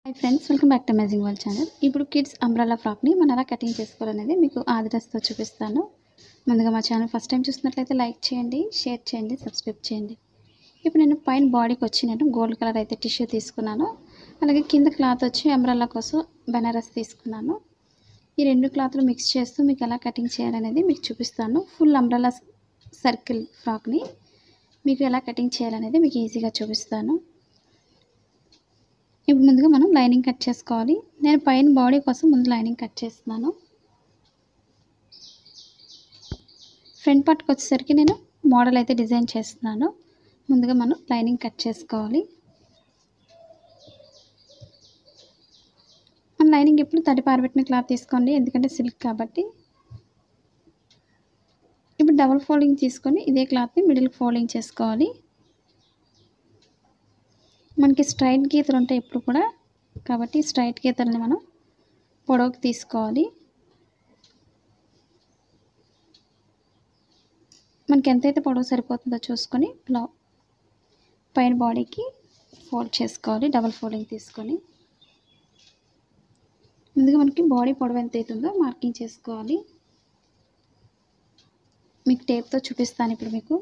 Hi friends, welcome back to amazing world channel. ఇప్పుడు kids umbrella ఫ్రాక్ని మనం ఎలా కటింగ్ చేసుకోవాలనేది మీకు ఆదిరస్తో చూపిస్తాను. ముందుగా మా ఛానల్ ఫస్ట్ టైం చూసినట్లయితే లైక్ చేయండి, షేర్ చేయండి, సబ్స్క్రైబ్ చేయండి. ఇప్పుడు నేను పైన బాడీకి వచ్చి నేను గోల్డ్ కలర్ అయితే టిష్యూ తీసుకున్నాను. అలాగే కింద క్లాత్ వచ్చి అంబ్రెల్లా కోసం బెనారస్ తీసుకున్నాను. ఈ రెండు క్లాత్లు మిక్స్ చేస్తూ మీకు ఎలా కటింగ్ చేయాలనేది మీకు చూపిస్తాను. ఫుల్ అంబ్రెల్లా సర్కిల్ ఫ్రాక్ని మీకు ఎలా కటింగ్ చేయాలనేది మీకు ఈజీగా చూపిస్తాను. ఇప్పుడు ముందుగా మనం లైనింగ్ కట్ చేసుకోవాలి. నేను పైన బాడీ కోసం ముందు లైనింగ్ కట్ చేస్తున్నాను. ఫ్రంట్ పార్ట్కి వచ్చేసరికి నేను మోడల్ అయితే డిజైన్ చేస్తున్నాను. ముందుగా మనం లైనింగ్ కట్ చేసుకోవాలి. మన లైనింగ్ ఎప్పుడు తడి పారబెట్టిన క్లాత్ తీసుకోండి, ఎందుకంటే సిల్క్ కాబట్టి. ఇప్పుడు డబుల్ ఫోల్డింగ్ తీసుకొని ఇదే క్లాత్ని మిడిల్ ఫోల్డింగ్ చేసుకోవాలి. మనకి స్ట్రైట్ గీతలు ఉంటాయి ఎప్పుడు కూడా, కాబట్టి స్ట్రైట్ గీతల్ని మనం పొడవుకి తీసుకోవాలి. మనకి ఎంతైతే పొడవు సరిపోతుందో చూసుకొని పైన బాడీకి ఫోల్డ్ చేసుకోవాలి. డబల్ ఫోల్డింగ్ తీసుకొని ముందుగా మనకి బాడీ పొడవు ఎంత అవుతుందో మార్కింగ్ చేసుకోవాలి. మీకు టేప్తో చూపిస్తాను ఇప్పుడు మీకు.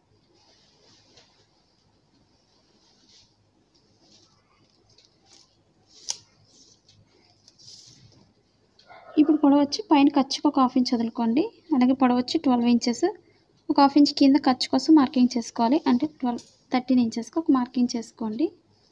ఇప్పుడు పొడవు వచ్చి పైన ఖర్చుకు ఒక 1/2 ఇంచ్ వదులుకోండి. అలాగే పొడవు వచ్చి 12 ఇంచెస్. ఒక 1/2 ఇంచ్ కింద ఖర్చు కోసం మార్కింగ్ చేసుకోవాలి. అంటే 13 ఇంచెస్కి ఒక మార్కింగ్ చేసుకోండి.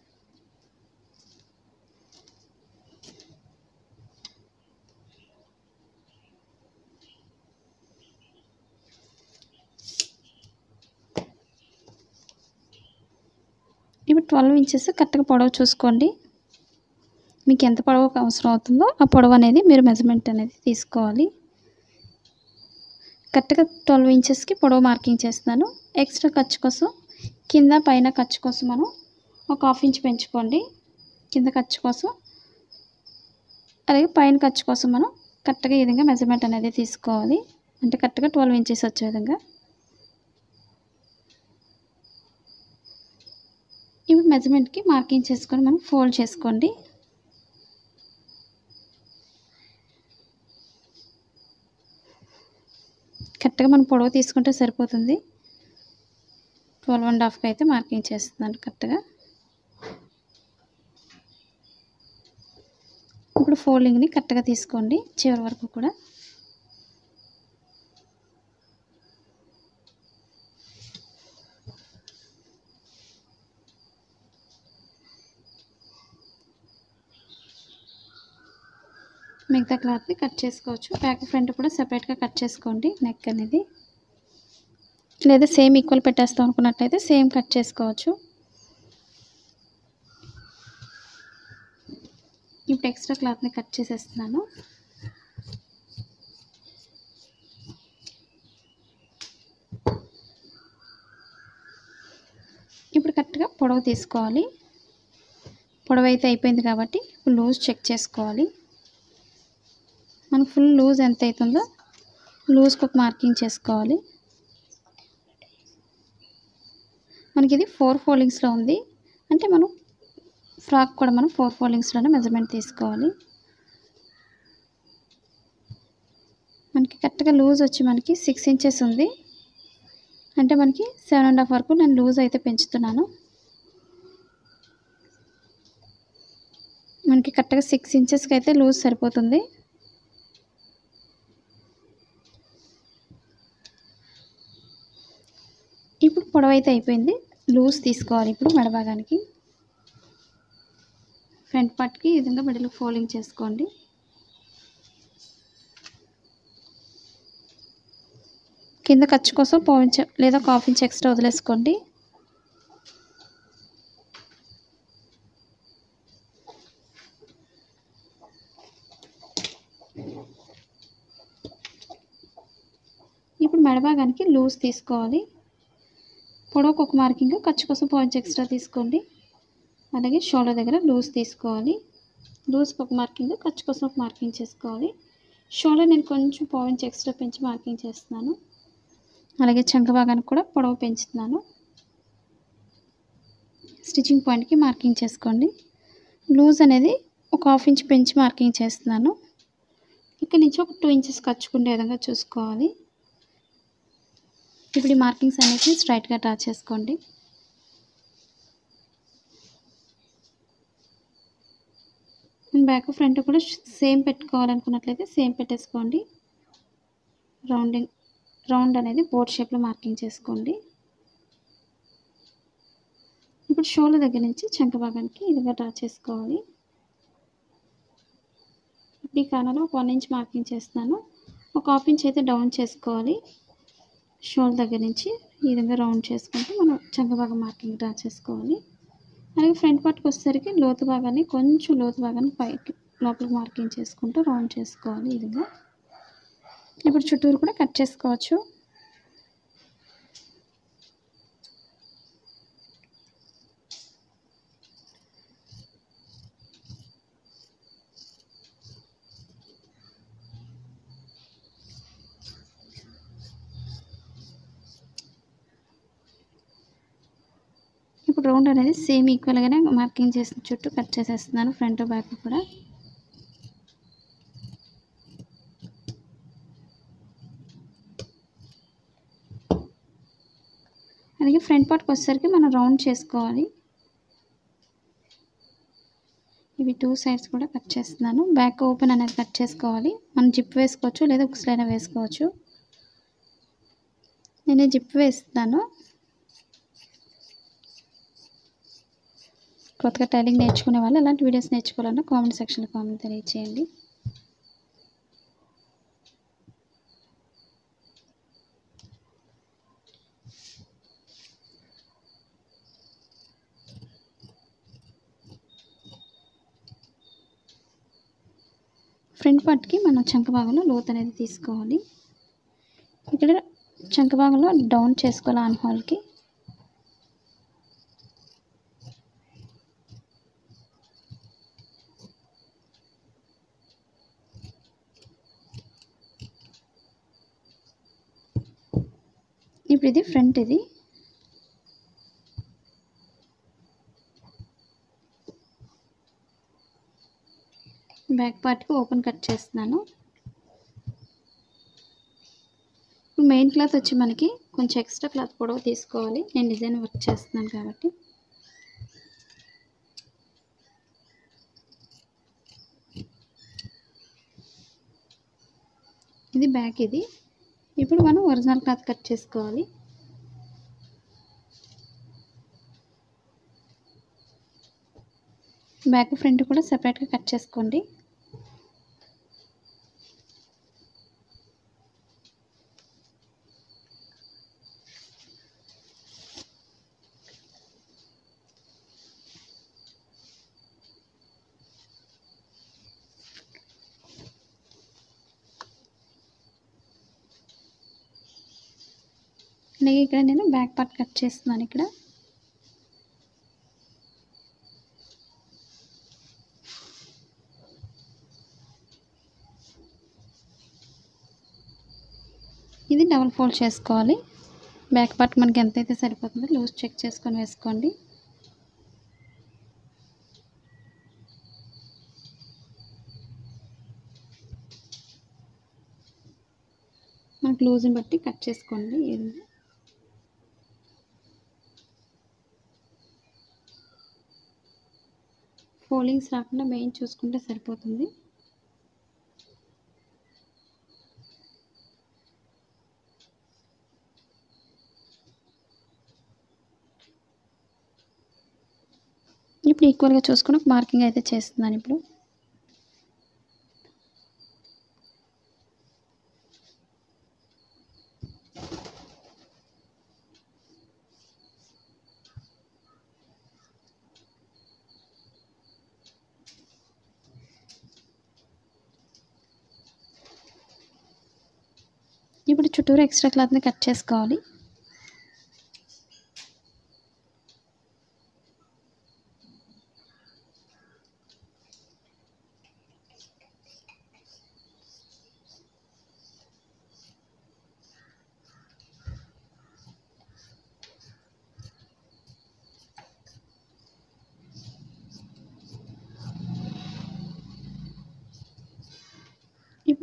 ఇప్పుడు 12 ఇంచెస్ కరెక్ట్గా పొడవు చూసుకోండి. మీకు ఎంత పొడవు అవసరం అవుతుందో ఆ పొడవు అనేది మీరు మెజర్మెంట్ అనేది తీసుకోవాలి. కరెక్ట్గా 12 ఇంచెస్కి పొడవు మార్కింగ్ చేస్తున్నాను. ఎక్స్ట్రా ఖర్చు కోసం కింద పైన ఖర్చు కోసం మనం ఒక 1/2 ఇంచ్ పెంచుకోండి కింద ఖర్చు కోసం. అలాగే పైన ఖర్చు కోసం మనం కరెక్ట్గా ఈ విధంగా మెజర్మెంట్ అనేది తీసుకోవాలి. అంటే కరెక్ట్గా 12 ఇంచెస్ వచ్చే విధంగా. ఇప్పుడు మెజర్మెంట్కి మార్కింగ్ చేసుకొని మనం ఫోల్డ్ చేసుకోండి. కరెక్ట్గా మనం పొడవు తీసుకుంటే సరిపోతుంది. 12.5కి అయితే మార్కింగ్ చేస్తున్నాను కరెక్ట్గా. ఇప్పుడు ఫోల్డింగ్ని కరెక్ట్గా తీసుకోండి చివరి వరకు కూడా. మిగతా క్లాత్ని కట్ చేసుకోవచ్చు. బ్యాక్ ఫ్రంట్ కూడా సెపరేట్గా కట్ చేసుకోండి. నెక్ అనేది లేదా సేమ్ ఈక్వల్ పెట్టేస్తాం అనుకున్నట్లయితే సేమ్ కట్ చేసుకోవచ్చు. ఇప్పుడు ఎక్స్ట్రా క్లాత్ని కట్ చేసేస్తున్నాను. ఇప్పుడు కరెక్ట్గా పొడవు తీసుకోవాలి. పొడవు అయితే అయిపోయింది కాబట్టి లూజ్ చెక్ చేసుకోవాలి. మనకు ఫుల్ లూజ్ ఎంత అవుతుందో లూజ్కి ఒక మార్కింగ్ చేసుకోవాలి. మనకి ఇది 4 ఫోల్డింగ్స్లో ఉంది. అంటే మనం ఫ్రాక్ కూడా మనం 4 ఫోల్డింగ్స్లోనే మెజర్మెంట్ తీసుకోవాలి. మనకి కరెక్ట్గా లూజ్ వచ్చి మనకి 6 ఇంచెస్ ఉంది. అంటే మనకి 7.5 వరకు నేను లూజ్ అయితే పెంచుతున్నాను. మనకి కరెక్ట్గా 6 ఇంచెస్కి అయితే లూజ్ సరిపోతుంది. ఇప్పుడు పొడవు అయితే అయిపోయింది. లూజ్ తీసుకోవాలి. ఇప్పుడు మెడ భాగానికి ఫ్రంట్ పార్ట్కి ఈ విధంగా మిడిల్ ఫోల్డింగ్ చేసుకోండి. కింద ఖర్చు కోసం 1/4 ఇంచ్ లేదా 1/2 ఇంచ్ ఎక్స్ట్రా వదిలేసుకోండి. ఇప్పుడు మెడ భాగానికి లూజ్ తీసుకోవాలి. పొడవుకు ఒక మార్కింగ్, ఖర్చు కోసం 1/4 ఇంచ్ ఎక్స్ట్రా తీసుకోండి. అలాగే షోల్డర్ దగ్గర లూజ్ తీసుకోవాలి. లూజ్కి ఒక మార్కింగ్, ఖర్చు కోసం ఒక మార్కింగ్ చేసుకోవాలి. షోల్డర్ నేను కొంచెం 1/4 ఇంచ్ ఎక్స్ట్రా పెంచి మార్కింగ్ చేస్తున్నాను. అలాగే చంక భాగానికి కూడా పొడవు పెంచుతున్నాను. స్టిచ్చింగ్ పాయింట్కి మార్కింగ్ చేసుకోండి. లూజ్ అనేది ఒక హాఫ్ ఇంచ్ పెంచి మార్కింగ్ చేస్తున్నాను. ఇక్కడ నుంచి ఒక 2 ఇంచెస్ ఖర్చుకునే విధంగా చూసుకోవాలి. ఇప్పుడు ఈ మార్కింగ్స్ అనేవి స్ట్రైట్గా డ్రా చేసుకోండి. బ్యాక్ ఫ్రంట్ కూడా సేమ్ పెట్టుకోవాలనుకున్నట్లయితే సేమ్ పెట్టేసుకోండి. రౌండ్ అనేది బోట్ షేప్లో మార్కింగ్ చేసుకోండి. ఇప్పుడు షోల్డర్ దగ్గర నుంచి చంక భాగానికి ఈ విధంగా డ్రా చేసుకోవాలి. ఇప్పుడు ఈ కార్నర్లో ఒక 1 ఇంచ్ మార్కింగ్ చేస్తున్నాను. ఒక హాఫ్ ఇంచ్ అయితే డౌన్ చేసుకోవాలి. షోల్డర్ దగ్గర నుంచి ఈ విధంగా రౌండ్ చేసుకుంటూ మనం చంక భాగం మార్కింగ్ డ్రా చేసుకోవాలి. అలాగే ఫ్రంట్ పార్ట్కి వచ్చేసరికి కొంచెం లోతు భాగాన్ని పైకి లోపలికి మార్కింగ్ చేసుకుంటూ రౌండ్ చేసుకోవాలి. ఈ విధంగా ఇప్పుడు చుట్టూరు కూడా కట్ చేసుకోవచ్చు. ఇప్పుడు రౌండ్ అనేది సేమ్ ఈక్వల్గానే మార్కింగ్ చేసిన చుట్టూ కట్ చేసేస్తున్నాను, ఫ్రంట్ బ్యాక్ కూడా. అలాగే ఫ్రంట్ పార్ట్కి వచ్చేసరికి మనం రౌండ్ చేసుకోవాలి. ఇవి 2 సైడ్స్ కూడా కట్ చేస్తున్నాను. బ్యాక్ ఓపెన్ అనేది కట్ చేసుకోవాలి. మనం జిప్ వేసుకోవచ్చు లేదా ఉక్స్లైనా వేసుకోవచ్చు. నేను జిప్ వేస్తున్నాను. కొత్తగా టైలింగ్ నేర్చుకునే వాళ్ళు అలాంటి వీడియోస్ నేర్చుకోవాలన్నా కామెంట్ సెక్షన్లో కామెంట్ తెలియచేయండి. ఫ్రంట్ పార్ట్కి మనం చంక భాగంలో లోతు అనేది తీసుకోవాలి. ఇక్కడ చంక భాగంలో డౌన్ చేసుకోవాలి ఆర్మ్ హోల్కి. ఇప్పుడు ఇది ఫ్రంట్, ఇది బ్యాక్ పార్ట్కి ఓపెన్ కట్ చేస్తున్నాను. ఇప్పుడు మెయిన్ క్లాత్ వచ్చి మనకి కొంచెం ఎక్స్ట్రా క్లాత్ పొడవు తీసుకోవాలి. నేను డిజైన్ వర్క్ చేస్తున్నాను కాబట్టి. ఇది బ్యాక్, ఇది ఇప్పుడు మనం ఒరిజినల్ క్లాత్ కట్ చేసుకోవాలి. బ్యాక్ ఫ్రంట్ కూడా సెపరేట్గా కట్ చేసుకోండి. అలాగే ఇక్కడ నేను బ్యాక్ పార్ట్ కట్ చేస్తున్నాను. ఇక్కడ ఇది డబుల్ ఫోల్డ్ చేసుకోవాలి. బ్యాక్ పార్ట్ మనకి ఎంతైతే సరిపోతుందో లూజ్ చెక్ చేసుకొని వేసుకోండి. మనకు లూజ్ని బట్టి కట్ చేసుకోండి. ఈ విధంగా ఫోల్డింగ్స్ రాకుండా మెయిన్ చూసుకుంటే సరిపోతుంది. ఇప్పుడు ఈక్వల్గా చూసుకుని ఒక మార్కింగ్ అయితే చేస్తున్నాను. ఇప్పుడు చుట్టూరు ఎక్స్ట్రా క్లాత్ని కట్ చేసుకోవాలి.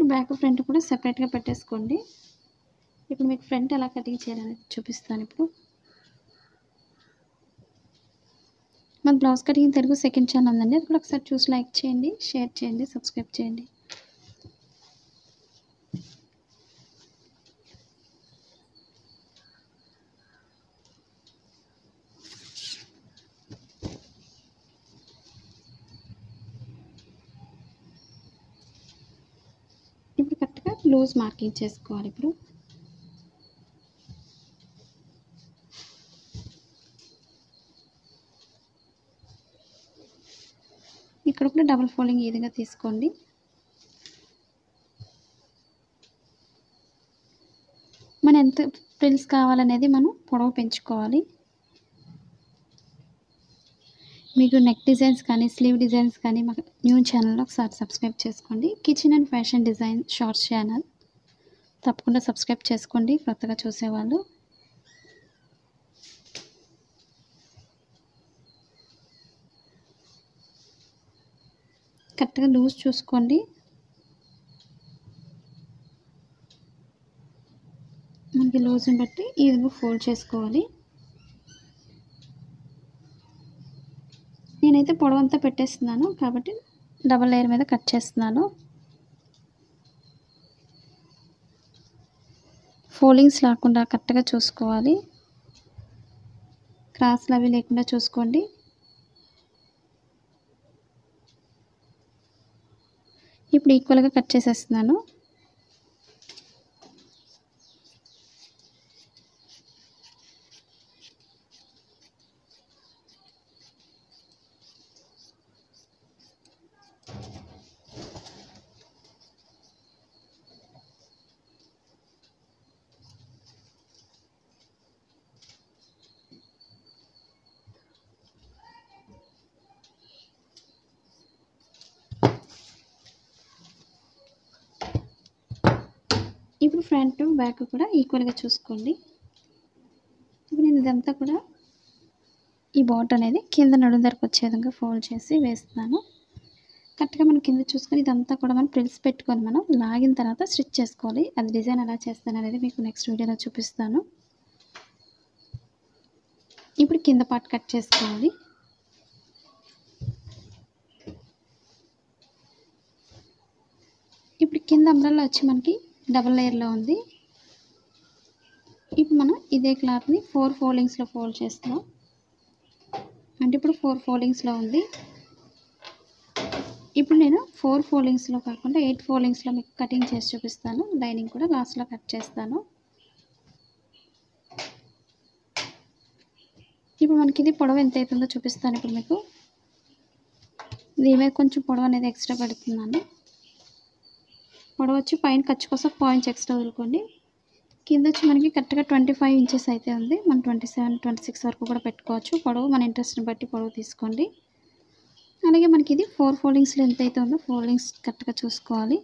ఇప్పుడు బ్యాక్ ఫ్రంట్ కూడా సెపరేట్గా పెట్టేసుకోండి. ఇప్పుడు మీకు ఫ్రంట్ ఎలా కటింగ్ చేయాలని చూపిస్తాను. ఇప్పుడు మన blouse cutting Telugu second channel ఉందండి, అది కూడా ఒకసారి చూసి లైక్ చేయండి, షేర్ చేయండి, సబ్స్క్రైబ్ చేయండి. ఇప్పుడు కరెక్ట్గా లూజ్ మార్కింగ్ చేసుకోవాలి. ఇప్పుడు ఇక్కడ కూడా డబుల్ ఫోల్డింగ్ ఈ విధంగా తీసుకోండి. మన ఎంత ఫ్రిల్స్ కావాలనేది మనం పొడవు పెంచుకోవాలి. మీకు నెక్ డిజైన్స్ కానీ స్లీవ్ డిజైన్స్ కానీ మాకు న్యూ ఛానల్లో ఒకసారి సబ్స్క్రైబ్ చేసుకోండి. Kitchen and fashion design shorts channel తప్పకుండా సబ్స్క్రైబ్ చేసుకోండి కొత్తగా చూసేవాళ్ళు. కరెక్ట్గా లూజ్ చూసుకోండి. మనకి లూజ్ని బట్టి ఈ విధంగా ఫోల్డ్ చేసుకోవాలి. నేనైతే పొడవంతా పెట్టేస్తున్నాను కాబట్టి డబల్ లేయర్ మీద కట్ చేస్తున్నాను. ఫోల్డింగ్స్ లేకుండా కరెక్ట్గా చూసుకోవాలి. క్రాస్లు అవి లేకుండా చూసుకోండి. ఇప్పుడు ఈక్వల్గా కట్ చేసేస్తున్నాను. ఇప్పుడు ఫ్రంట్ బ్యాక్ కూడా ఈక్వల్గా చూసుకోండి. ఇప్పుడు నేను ఇదంతా కూడా ఈ బాట్ అనేది కింద నడుము దగ్గరకు వచ్చే విధంగా ఫోల్డ్ చేసి వేస్తున్నాను. కరెక్ట్గా మనం కింద చూసుకొని ఇదంతా కూడా మనం ప్రిల్స్ పెట్టుకొని మనం లాగిన తర్వాత స్టిచ్ చేసుకోవాలి. అది డిజైన్ ఎలా చేస్తాను అనేది మీకు నెక్స్ట్ వీడియోలో చూపిస్తాను. ఇప్పుడు కింద పార్ట్ కట్ చేసుకోవాలి. ఇప్పుడు కింద అంబ్రెల్లా వచ్చి మనకి డబల్ లేయర్లో ఉంది. ఇప్పుడు మనం ఇదే క్లాత్ని 4 ఫోల్డింగ్స్లో ఫోల్డ్ చేస్తున్నాం. అంటే ఇప్పుడు 4 ఫోల్డింగ్స్లో ఉంది. ఇప్పుడు నేను 4 ఫోల్డింగ్స్లో కాకుండా 8 ఫోల్డింగ్స్లో మీకు కటింగ్ చేసి చూపిస్తాను. లైనింగ్ కూడా లాస్ట్లో కట్ చేస్తాను. ఇప్పుడు మనకి ఇది పొడవు ఎంత అవుతుందో చూపిస్తాను. ఇప్పుడు మీకు దీని మీద కొంచెం పొడవు అనేది ఎక్స్ట్రా పెడుతున్నాను. పొడవు వచ్చి పైన ఖర్చు కోసం పాయింట్స్ ఎక్స్ట్రా వదులుకోండి. కింద వచ్చి మనకి కరెక్ట్గా 25 ఇంచెస్ అయితే ఉంది. మనం 27, 26 వరకు కూడా పెట్టుకోవచ్చు. పొడవు మన ఇంట్రెస్ట్ని బట్టి పొడవు తీసుకోండి. అలాగే మనకి ఇది 4 ఫోల్డింగ్స్లో ఎంత అయితే ఉందో ఫోల్డింగ్స్ కరెక్ట్గా చూసుకోవాలి.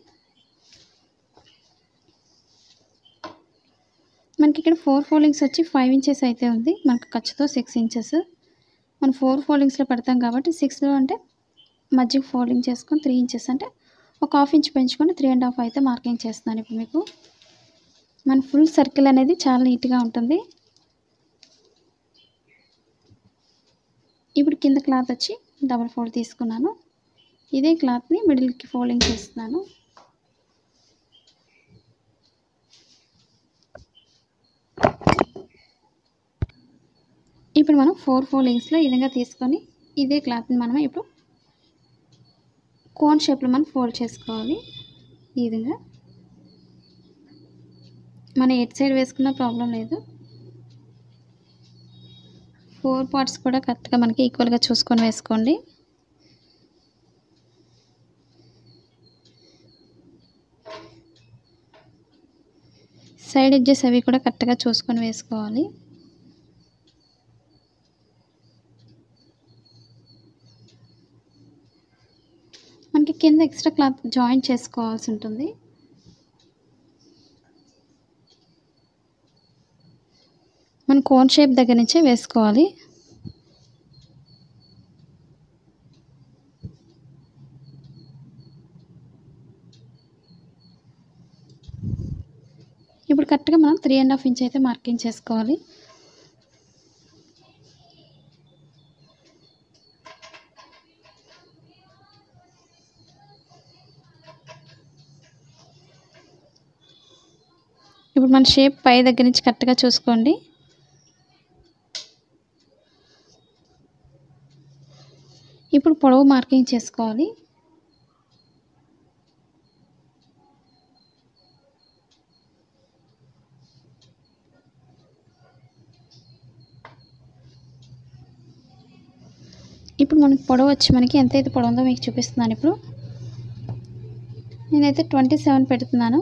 మనకి ఇక్కడ 4 ఫోల్డింగ్స్ వచ్చి 5 ఇంచెస్ అయితే ఉంది. మనకు ఖర్చుతో 6 ఇంచెస్. మనం 4 ఫోల్డింగ్స్లో పెడతాం కాబట్టి 6లో అంటే మధ్యకి ఫోల్డింగ్ చేసుకొని 3 ఇంచెస్ అంటే ఒక హాఫ్ ఇంచ్ పెంచుకొని 3.5 అయితే మార్కింగ్ చేస్తున్నాను. ఇప్పుడు మీకు మన ఫుల్ సర్కిల్ అనేది చాలా నీట్గా ఉంటుంది. ఇప్పుడు కింద క్లాత్ వచ్చి డబల్ ఫోల్డ్ తీసుకున్నాను. ఇదే క్లాత్ని మిడిల్కి ఫోల్డింగ్ చేస్తున్నాను. ఇప్పుడు మనం 4 ఫోల్డింగ్స్లో ఈ విధంగా తీసుకొని ఇదే క్లాత్ని మనం ఇప్పుడు కోన్ షేప్లో మనం ఫోల్డ్ చేసుకోవాలి. ఈ విధంగా మనం ఎట్ సైడ్ వేసుకున్న ప్రాబ్లం లేదు. 4 పార్ట్స్ కూడా కరెక్ట్గా మనకి ఈక్వల్గా చూసుకొని వేసుకోండి. సైడ్ ఎడ్జెస్ అవి కూడా కరెక్ట్గా చూసుకొని వేసుకోవాలి. మనకి కింద ఎక్స్ట్రా క్లాత్ జాయింట్ చేసుకోవాల్సి ఉంటుంది. మనం కోన్ షేప్ దగ్గర నుంచే వేసుకోవాలి. ఇప్పుడు కరెక్ట్గా మనం 3.5 ఇంచ్ అయితే మార్కింగ్ చేసుకోవాలి. ఇప్పుడు మన షేప్ పై దగ్గర నుంచి కరెక్ట్గా చూసుకోండి. ఇప్పుడు పొడవు మార్కింగ్ చేసుకోవాలి. ఇప్పుడు మనకి పొడవు వచ్చి మనకి ఎంతైతే పొడవు ఉందో మీకు చూపిస్తున్నాను. ఇప్పుడు నేనైతే 27 పెడుతున్నాను.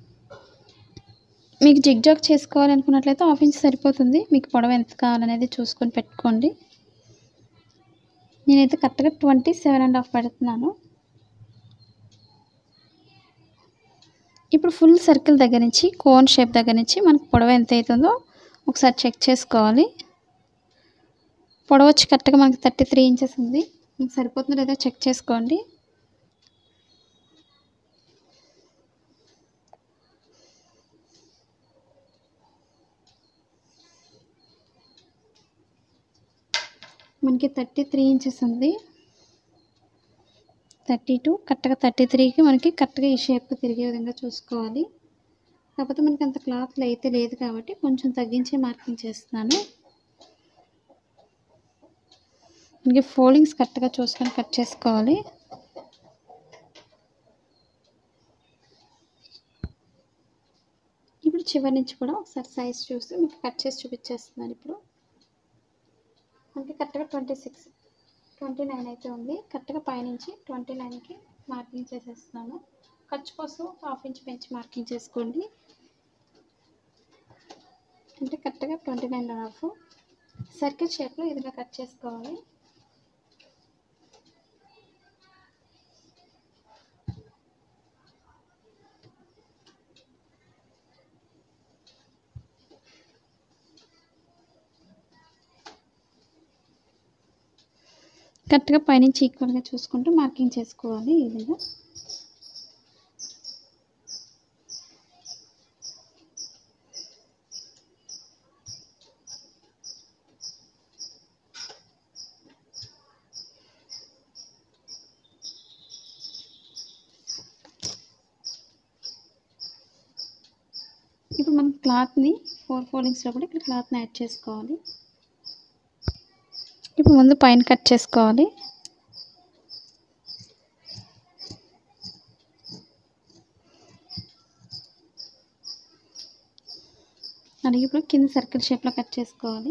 మీకు జిగ్జాగ్ చేసుకోవాలనుకున్నట్లయితే 1/2 ఇంచ్ సరిపోతుంది. మీకు పొడవు ఎంత కావాలనేది చూసుకొని పెట్టుకోండి. నేనైతే కరెక్ట్గా 27.5 పెడుతున్నాను. ఇప్పుడు ఫుల్ సర్కిల్ దగ్గర నుంచి కోన్ షేప్ దగ్గర నుంచి మనకు పొడవు ఎంత అవుతుందో ఒకసారి చెక్ చేసుకోవాలి. పొడవు వచ్చి కరెక్ట్గా మనకి 33 ఇంచెస్ ఉంది. మీకు సరిపోతుందో లేదో చెక్ చేసుకోండి. మనకి 33 ఇంచెస్ ఉంది. 32 కరెక్ట్గా 33కి మనకి కరెక్ట్గా ఈ షేప్ తిరిగే విధంగా చూసుకోవాలి. కాకపోతే మనకి అంత క్లాత్లో అయితే లేదు కాబట్టి కొంచెం తగ్గించి మార్కింగ్ చేస్తున్నాను. మనకి ఫోల్డింగ్స్ కరెక్ట్గా చూసుకొని కట్ చేసుకోవాలి. ఇప్పుడు చివరి నుంచి కూడా ఒకసారి సైజ్ చూసి మీకు కట్ చేసి చూపించేస్తున్నాను. ఇప్పుడు మనకి కరెక్ట్గా 29 అయితే ఉంది. కరెక్ట్గా పైనుంచి 29కి మార్కింగ్ చేసేస్తున్నాను. ఖర్చు కోసం 1/2 ఇంచ్ పెంచి మార్కింగ్ చేసుకోండి. అంటే కరెక్ట్గా 29.5 సర్కిల్ షేప్లో ఇదిగా కట్ చేసుకోవాలి. కరెక్ట్గా పైనుంచి ఈక్వల్గా చూసుకుంటూ మార్కింగ్ చేసుకోవాలి. ఈ విధంగా ఇప్పుడు మనం క్లాత్ని 4 ఫోల్డింగ్స్లో కూడా ఇక్కడ క్లాత్ని యాడ్ చేసుకోవాలి. ఇప్పుడు ముందు పైన కట్ చేసుకోవాలి. అలాగే ఇప్పుడు కింద సర్కిల్ షేప్లో కట్ చేసుకోవాలి.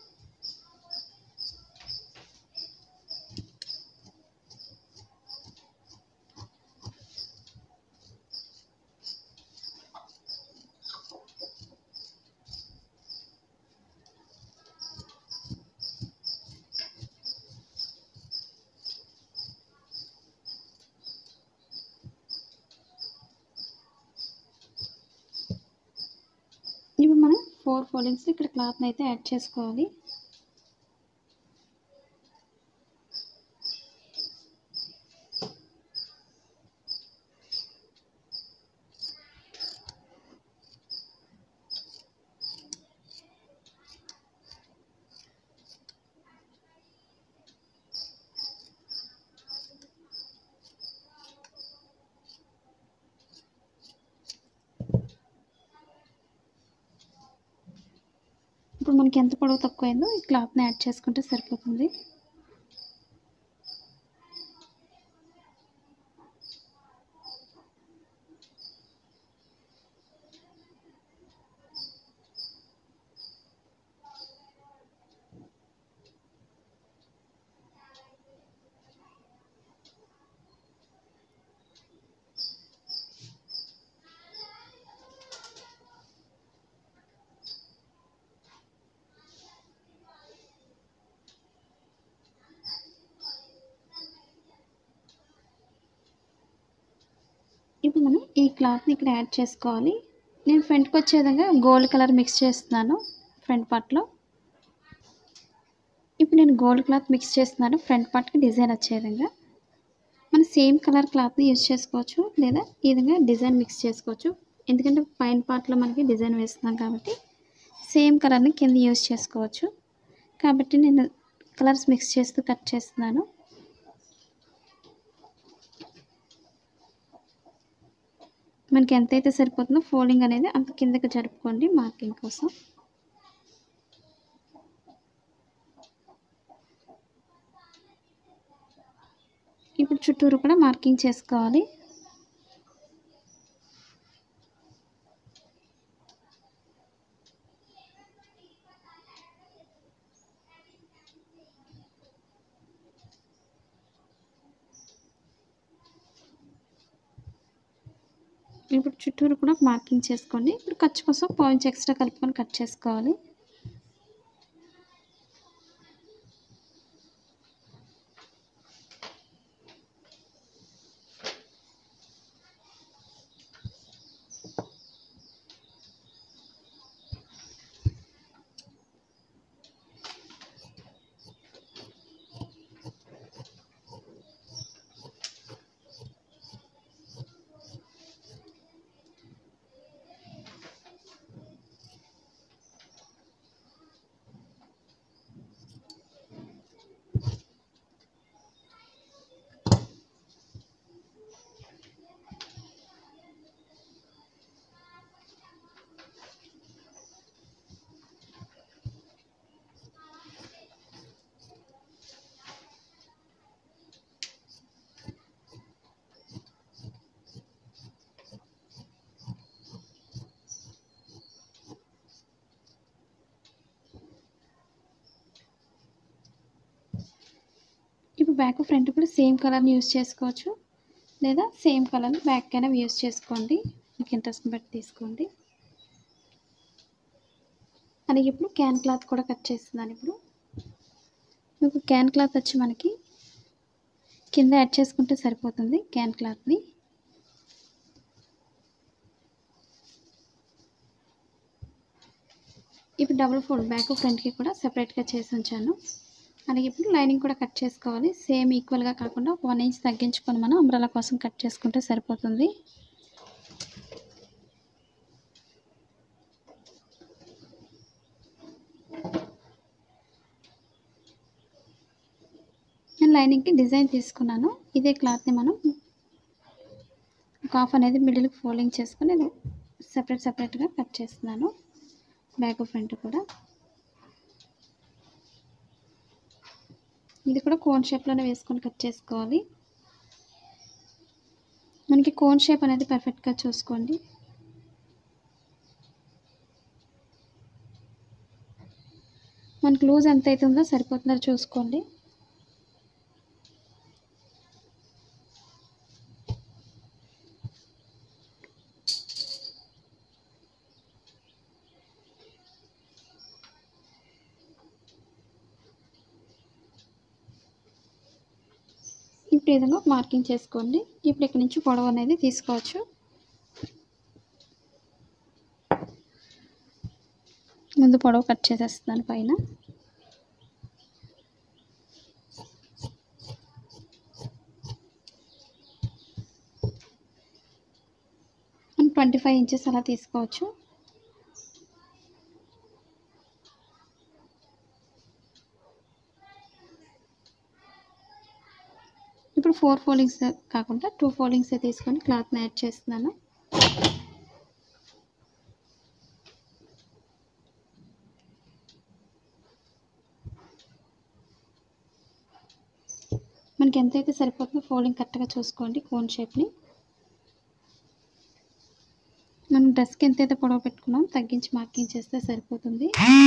ఇప్పుడు మనం 4 ఫోల్డింగ్స్ ఇక్కడ క్లాత్ని అయితే యాడ్ చేసుకోవాలి. ఇప్పుడు మనకి ఎంత పొడవు తక్కువైందో ఈ క్లాత్ని యాడ్ చేసుకుంటే సరిపోతుంది. ఇప్పుడు మనం ఈ క్లాత్ని ఇక్కడ యాడ్ చేసుకోవాలి. నేను ఫ్రంట్కి వచ్చే విధంగా గోల్డ్ కలర్ మిక్స్ చేస్తున్నాను ఫ్రంట్ పార్ట్లో. ఇప్పుడు నేను గోల్డ్ క్లాత్ మిక్స్ చేస్తున్నాను ఫ్రంట్ పార్ట్కి డిజైన్ వచ్చే విధంగా. మనం సేమ్ కలర్ క్లాత్ని యూజ్ చేసుకోవచ్చు లేదా ఈ విధంగా డిజైన్ మిక్స్ చేసుకోవచ్చు. ఎందుకంటే పైన పార్ట్లో మనకి డిజైన్ వేస్తున్నాం కాబట్టి సేమ్ కలర్ని కింద యూజ్ చేసుకోవచ్చు. కాబట్టి నేను కలర్స్ మిక్స్ చేస్తూ కట్ చేస్తున్నాను. మనకి ఎంతైతే సరిపోతుందో ఫోల్డింగ్ అనేది అంత కిందకి జరుపుకోండి మార్కింగ్ కోసం. ఇప్పుడు చుట్టూరు కూడా మార్కింగ్ చేసుకోవాలి. ఇప్పుడు చుట్టూరు కూడా మార్కింగ్ చేసుకోండి. ఇప్పుడు ఖర్చు కోసం పాయింట్స్ ఎక్స్ట్రా కలుపుకొని కట్ చేసుకోవాలి. ఇప్పుడు బ్యాక్ ఫ్రంట్ కూడా సేమ్ కలర్ని యూజ్ చేసుకోవచ్చు, లేదా సేమ్ కలర్ని బ్యాక్ అయినా యూజ్ చేసుకోండి. మీకు ఇంట్రెస్ట్ని బట్టి తీసుకోండి. అలాగే ఇప్పుడు క్యాన్ క్లాత్ కూడా కట్ చేస్తున్నాను. ఇప్పుడు మీకు క్యాన్ క్లాత్ వచ్చి మనకి కింద యాడ్ చేసుకుంటే సరిపోతుంది. క్యాన్ క్లాత్ని ఇప్పుడు డబుల్ ఫోల్డ్ బ్యాక్ ఫ్రంట్కి కూడా సెపరేట్గా చేసి ఉంచాను. అలాగే ఇప్పుడు లైనింగ్ కూడా కట్ చేసుకోవాలి. సేమ్ ఈక్వల్గా కాకుండా 1 ఇంచ్ తగ్గించుకొని మనం అంబ్రెల్లా కోసం కట్ చేసుకుంటే సరిపోతుంది. నేను లైనింగ్కి డిజైన్ తీసుకున్నాను. ఇదే క్లాత్ని మనం హాఫ్ అనేది మిడిల్కి ఫోల్డింగ్ చేసుకొని సెపరేట్గా కట్ చేస్తున్నాను. బ్యాక్ ఫ్రంట్ కూడా ఇది కూడా కోన్ షేప్లోనే వేసుకొని కట్ చేసుకోవాలి. మనకి కోన్ షేప్ అనేది పర్ఫెక్ట్గా చూసుకోండి. మనకి లూజ్ ఎంత అవుతుందో సరిపోతుందో చూసుకోండి. ఇప్పుడు ఈ విధంగా మార్కింగ్ చేసుకోండి. ఇప్పుడు ఇక్కడ నుంచి పొడవు అనేది తీసుకోవచ్చు. ముందు పొడవు కట్ చేసేస్తాను పైన. మనం 25 ఇంచెస్ అలా తీసుకోవచ్చు. ఇప్పుడు 4 ఫోల్డింగ్స్ కాకుండా 2 ఫోల్డింగ్స్ తీసుకొని క్లాత్ని యాడ్ చేస్తున్నాను. మనకి ఎంతైతే సరిపోతుందో ఫోల్డింగ్ కరెక్ట్గా చూసుకోండి. కోన్ షేప్ని మనం డ్రెస్కి ఎంతైతే పొడవు పెట్టుకున్నాం తగ్గించి మార్కింగ్ చేస్తే సరిపోతుంది.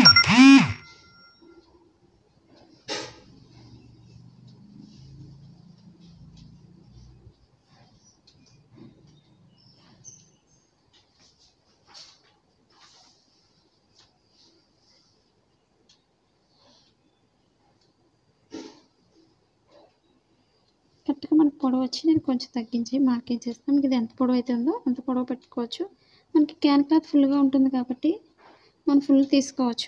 కరెక్ట్గా మనకు పొడవు వచ్చి నేను కొంచెం తగ్గించి మార్కింగ్ చేస్తాను. మీకు ఇది ఎంత పొడవు అయితే ఉందో అంత పొడవు పెట్టుకోవచ్చు. మనకి క్యాన్ క్లాత్ ఫుల్గా ఉంటుంది కాబట్టి మనం ఫుల్ తీసుకోవచ్చు.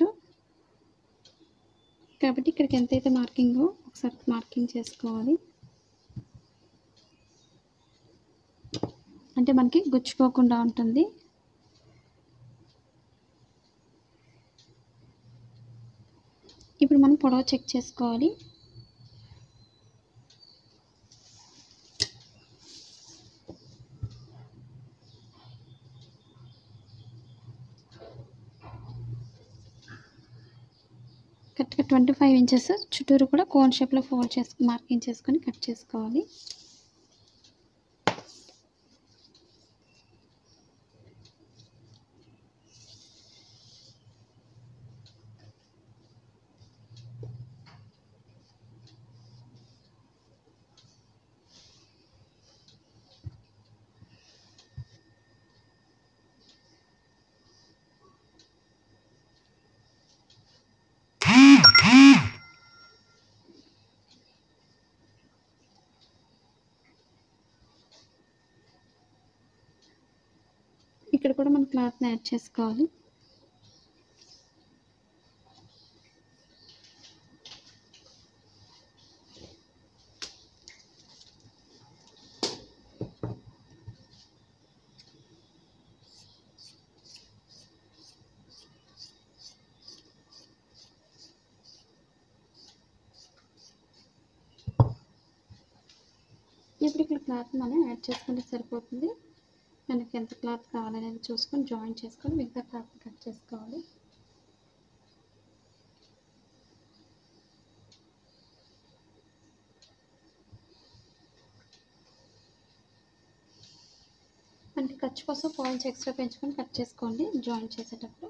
కాబట్టి ఇక్కడికి ఎంతైతే మార్కింగో ఒకసారి మార్కింగ్ చేసుకోవాలి. అంటే మనకి గుచ్చుకోకుండా ఉంటుంది. పొడవు చెక్ చేసుకోవాలి. కరెక్ట్గా 25 ఇంచెస్ చుట్టూరు కూడా కోన్ షేప్లో ఫోల్డ్ చేసుకుని మార్కింగ్ చేసుకొని కట్ చేసుకోవాలి. ఇక్కడ కూడా మనం క్లాత్ని యాడ్ చేసుకోవాలి. ఇప్పుడు ఇక్కడ క్లాత్ మనం యాడ్ చేసుకుంటే సరిపోతుంది. మనకి ఎంత క్లాత్ కావాలనేది చూసుకొని జాయిన్ చేసుకొని మిగతా క్లాత్ కట్ చేసుకోవాలి. అంటే ఖర్చు కోసం పాయింట్స్ ఎక్స్ట్రా పెంచుకొని కట్ చేసుకోండి జాయిన్ చేసేటప్పుడు.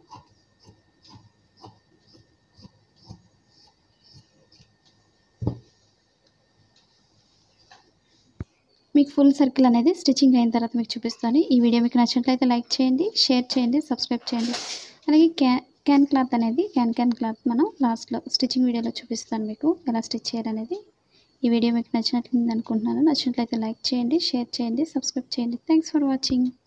మీకు ఫుల్ సర్కిల్ అనేది స్టిచ్చింగ్ అయిన తర్వాత మీకు చూపిస్తాను. ఈ వీడియో మీకు నచ్చినట్లయితే లైక్ చేయండి, షేర్ చేయండి, సబ్స్క్రైబ్ చేయండి. అలాగే క్యాన్ క్లాత్ అనేది క్యాన్ క్లాత్ మనం లాస్ట్లో స్టిచ్చింగ్ వీడియోలో చూపిస్తాను మీకు ఎలా స్టిచ్ చేయాలనేది. ఈ వీడియో మీకు నచ్చినట్లయింది అనుకుంటున్నాను. నచ్చినట్లయితే లైక్ చేయండి, షేర్ చేయండి, సబ్స్క్రైబ్ చేయండి. Thanks for watching.